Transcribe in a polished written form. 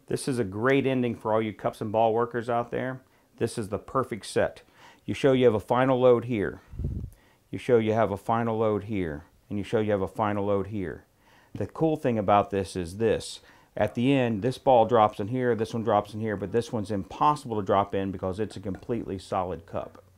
This is a great ending for all you cups and ball workers out there. This is the perfect set. You show you have a final load here. You show you have a final load here. And you show you have a final load here. The cool thing about this is this. At the end, this ball drops in here, this one drops in here, but this one's impossible to drop in because it's a completely solid cup.